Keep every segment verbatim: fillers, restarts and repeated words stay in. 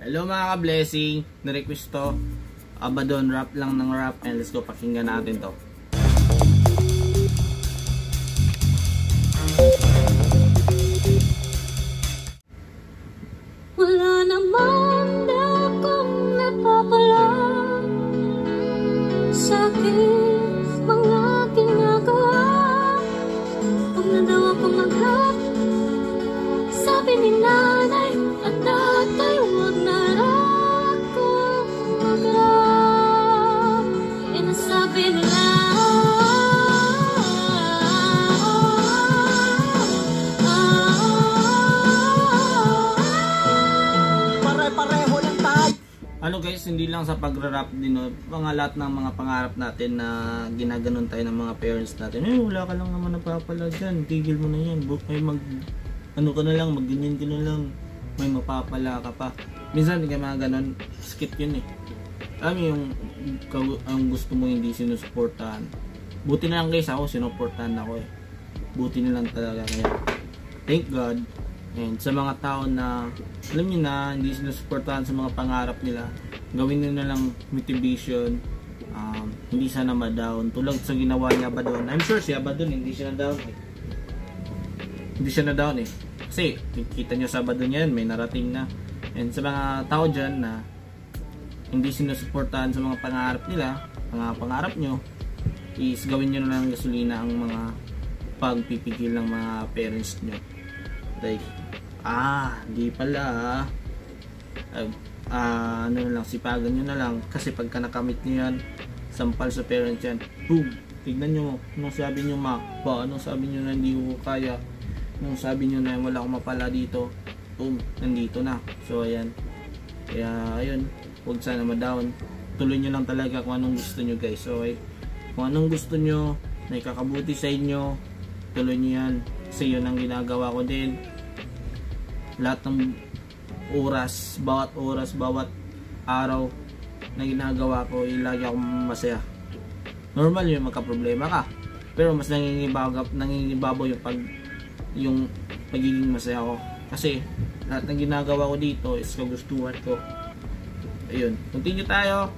Hello mga ka-blessing, na-request to Abaddon, rap lang ng rap, and let's go, pakinggan natin to. Wala naman akong napapala sa aking mga ginagawa. Huwag na daw akong mag-rap, sabi ni nanay at tatay. Huwag na akong mag-rap, yan ang sabi nila. Ano guys, hindi lang sa pag-rap din, no, mga lahat ng mga pangarap natin na ginaganon tayo ng mga parents natin. Eh, wala ka lang naman napapala dyan, tigil mo na yan. May mag, ano ka na lang, magganyan ka na lang, may mapapala ka pa. Minsan hindi ka mga ganon, skip yun eh. Alam mo yung, ang gusto mo hindi sinusuportahan. Buti na lang guys, ako sinuportahan ako eh. Buti na lang talaga, kaya thank God. And sa mga tao na alam niyo na hindi sinusuportahan sa mga pangarap nila, gawin niyo na lang motivation, um, hindi sana ma-down tulad sa ginawa niya Abaddon. I'm sure si Abaddon hindi siya na-down eh. Hindi siya na-down eh. Kasi kita niyo sa Abaddon yan, may narating na. And sa mga tao dyan na hindi sinusuportahan sa mga pangarap nila, mga pangarap nyo, is gawin niyo na lang gasolina ang mga pagpipigil ng mga parents nyo. Like, ah, di pala ah, ah, ano na lang, sipagan nyo na lang. Kasi pagka nakamit nyo yan, sampal sa parents yan, boom, tignan nyo, nung sabi nyo ma, ba, nung sabi nyo na hindi ko kaya, nung sabi nyo na wala akong mapala dito, boom, nandito na. So ayan, kaya ayun, huwag sana ma-down, tuloy nyo lang talaga kung anong gusto nyo guys. So okay, kung anong gusto nyo na ikakabuti sa inyo, tuloy nyo yan. Kasi yun ang ginagawa ko din. Lahat ng oras, bawat oras, bawat araw na ginagawa ko, lagi akong masaya. Normal yun, magka-problema ka, pero mas nangingibabaw, nangingibabaw yung pag yung pagiging masaya ko. Kasi lahat ng ginagawa ko dito is kagustuhan ko. Ayun, continue tayo.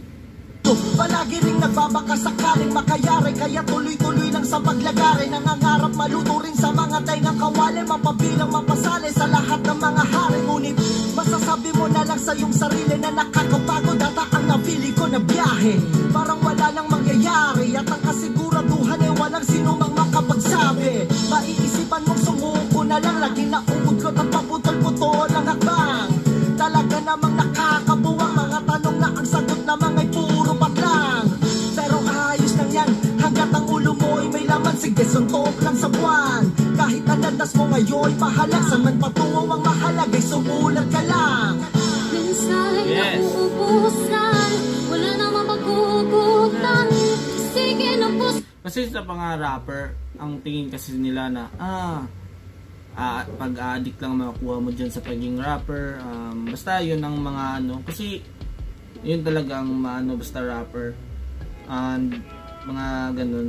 Palagi ring nagbabaka sakaling makayari, kaya tuloy-tuloy lang sa paglagari. Nangangarap maluto rin sa mga taingang kawali, mapabilang mapasali sa lahat ng mga hari. Ngunit masasabi mo na lang sa iyong sarili na nakakapagod at ang napili ko na biyahe. Parang wala nang mangyayari at ang kasiguraduhan ay walang sino mang makapagsabi. Maiisipan mong sumuko na lang, lagi na umugot at paputol-putol ang hakbang. Talaga namang nakakabuwang mga tanong na ang sagot namang ay puro patlang. Pero ayos lang yan, hanggat ang ulo mo ay may laman. Sige, suntok lang sa buwan. Kahit anadas mo ngayon pahalag, saan man patungo ang mahalag ay sumulat ka lang. Minsan yes. Nauubusan, wala namang magugutan. Sige na po. Kasi sa mga rapper, ang tingin kasi nila na ah Uh, pag-addict lang makuha mo dyan sa pagiging rapper, um, basta yun ang mga ano, kasi yun talaga ang ano, basta rapper and mga ganun.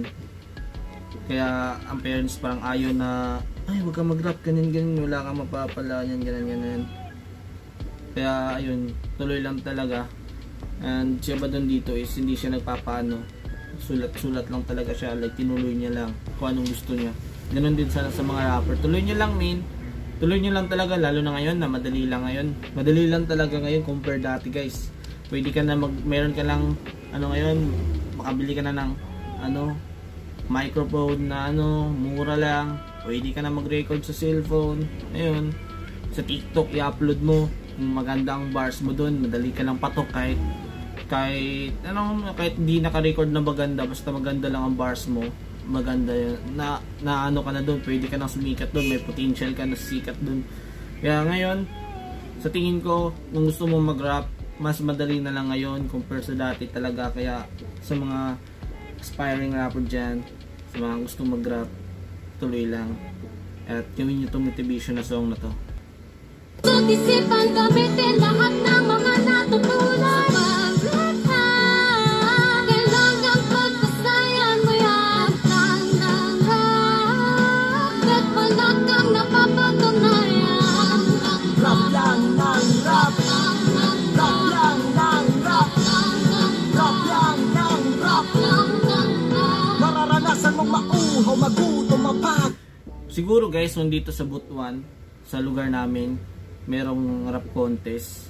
Kaya ang parents parang ayaw na, ay wag kang mag-rap, ganyan ganyan, wala kang mapapala, yan ganyan ganyan. Kaya ayun, tuloy lang talaga. And siya ba dun dito is hindi siya nagpapaano, sulat-sulat lang talaga siya, like tinuloy niya lang kung anong gusto niya. Ganun din sana sa mga rapper. Tuloy nyo lang, min. Tuloy nyo lang talaga, lalo na ngayon na madali lang ngayon. Madali lang talaga ngayon compare dati, guys. Pwede ka na mag, meron ka lang, ano ngayon, makabili ka na ng, ano, microphone na, ano, mura lang. Pwede ka na mag-record sa cellphone. Ayun. Sa TikTok, i-upload mo. Maganda ang bars mo dun. Madali ka lang patok kahit, kahit, ano, kahit hindi naka-record na maganda, basta maganda lang ang bars mo. Maganda yun, na, na ano ka na doon, pwede ka nang sumikat doon, may potential ka na sikat doon. Kaya ngayon, sa tingin ko, kung gusto mo mag-rap, mas madali na lang ngayon compare sa dati talaga. Kaya sa mga aspiring rapper dyan, sa mga gusto mag-rap, tuloy lang at gawin nyo itong motivation na song na to. Mag-isipan, gamitin lahat ng mga natutunan. Rap lang ng rap, siguro guys, kung dito sa Boot one, sa lugar namin, merong rap contest,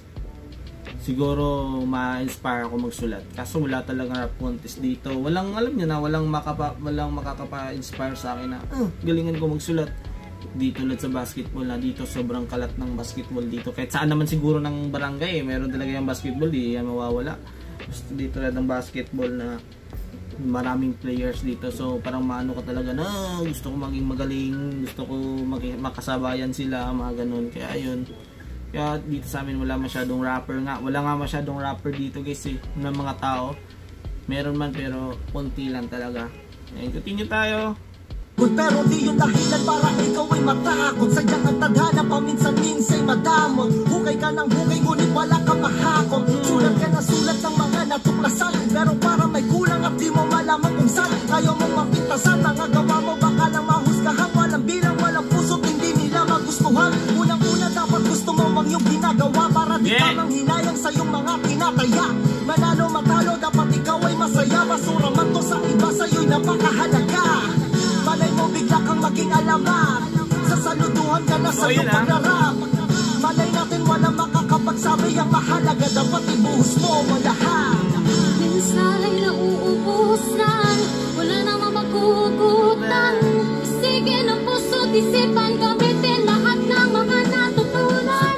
siguro ma-inspire ako magsulat. Kaso wala talaga rap contest dito. Walang, alam niyo na, walang, makapa, walang makakapa-inspire sa akin na uh, galingan ko magsulat. Dito ulit sa basketball na dito, sobrang kalat ng basketball dito. Kahit saan naman siguro ng barangay, eh, meron talaga yung basketball, di yan mawawala. Gusto dito na ng basketball na maraming players dito, so parang maano ka talaga na gusto ko maging magaling, gusto ko maging, makasabayan sila, mga ganun. Kaya ayun, kaya dito sa amin wala masyadong rapper nga, wala nga masyadong rapper dito guys eh, ng mga tao. Meron man pero konti lang talaga. Ayun, continue tayo. Pero di yung dahilan para ikaw ay matakot. Sadyang ang tadhana paminsan-minsa'y madamot. Hukay ka ng hukay ngunit wala ka mahakot. Sulat ka na sulat ng mga natuklasan, pero para may kulang at di mo malaman kung saan ayaw mong mapintasan. Mga gawa mo baka lang mahusgahan, walang bilang, walang puso't hindi nila magustuhan. Unang-una dapat gusto mo mang yung ginagawa para di ka mang hinayang sa iyong mga pinataya. Manalo matalo dapat ikaw ay masaya. Basura man to sa iba, sa'yo'y napakahalaga. Malay mo bigla kang maging alamat, sasaluduhan ka na sa iyong pagrarap. Malay natin walang makakapagsabi, ang mahalaga dapat ibuhos mo mo lahat. Minsan ay nauubos lang, wala namang magugutan. Isigin ang puso't isipan, gamitin lahat ng mga natutunan.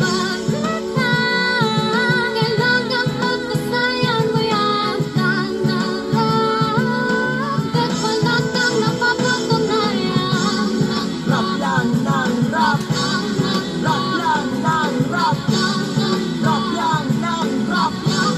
Pagkatang, kailangang pagkasayan mo yan. Lang na lang, at wala kang napapatunayan. Rap lang ng rap, rap lang ng rap, rap lang ng rap,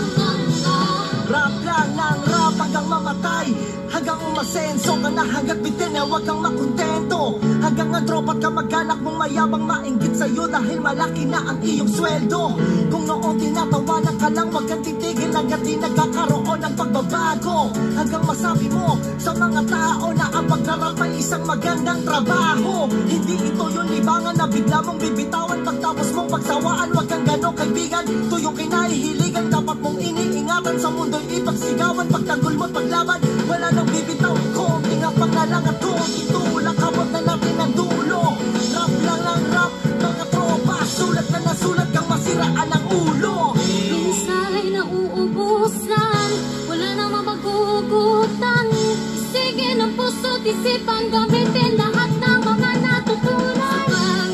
rap lang ng rap hanggang mamatay, hanggang umasenso ka na, hanggang bitin na huwag kang makontento. Hanggang ang tropa't kamag-anak mong mayabang mainggit sa'yo dahil malaki na ang iyong sweldo. Kung noong tinatawanan ka lang, huwag kang titigil hanggang di nagkakaroon ng pagbabago. Hanggang masabi mo sa mga tao na ang pagrarap ay isang magandang trabaho. Hindi ito yung libangan na bigla mong bibitawan pagtapos mong pagsawaan. Huwag kang gano'ng kaibigan, ito yung kinahihiligan. Dapat mong iniingatan sa mundo'y ipagsigawan. Pagtanggol mo't paglaban, wala nang bibitaw. Konti nga pang nalang at konti tulak, kabot na natin ang dulo. Rap lang ang rap, mga tropa, sulat na nasulat kang masiraan ang ulo. Minsan ay nauubos lang, wala namang magugutan. Isigin ang puso't isipan, gamitin lahat ng mga natutunan.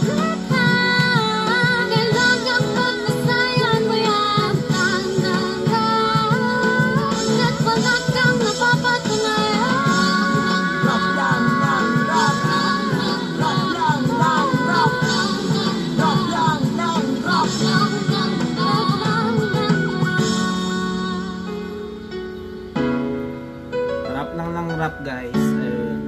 Pagkatang, kailangang pagkasayan mo yan. Lang na lang, at wala kang napapatunayan. Rap lang ng rap, rap lang ng rap, rap lang ng rap. Rap lang lang rap guys. Ayun.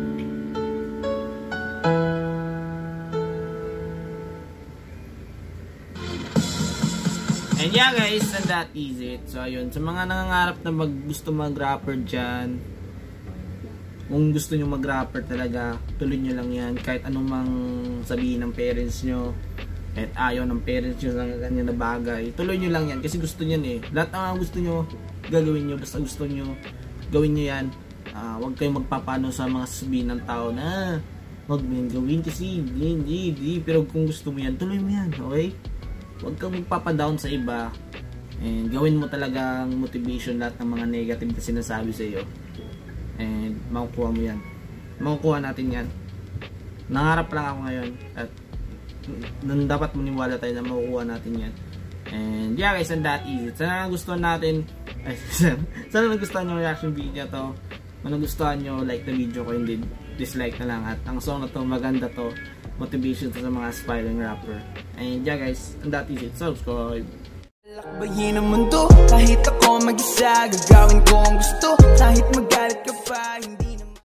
And yeah guys, and that is it. So ayun, sa mga nangangarap na mag, gusto mag-rapper dyan, kung gusto nyo mag-rapper talaga, tuloy nyo lang yan. Kahit anong mang sabihin ng parents nyo, kahit ayaw ng parents nyo sa ganyan na bagay, tuloy nyo lang yan kasi gusto nyo eh. Lahat ng gusto nyo, gagawin nyo. Basta gusto nyo, gawin nyo yan. Uh, huwag kayong magpapano sa mga sabihin ng tao na huwag mo yan gawin kasi di, di, di. Pero kung gusto mo yan, tuloy mo yan, okay? Huwag kang magpapadown sa iba, and gawin mo talagang motivation lahat ng mga negative na sinasabi sa iyo, and makukuha mo yan, makukuha natin yan. Nangarap lang ako ngayon at nung dapat maniwala tayo na makukuha natin yan. And yeah guys, and that is it. Sana nagustuhan natin, ay, sana nagustuhan yung reaction video to. Kung nagustuhan nyo, like the video. Kung hindi, dislike na lang. At ang song na to, maganda to, motivation to sa mga aspiring rapper. And yeah guys, and that is it. Subscribe. Lakbayin ang mundo, kahit ako mag-isa, gagawin ko ang gusto, kahit magalit ka pa, hindi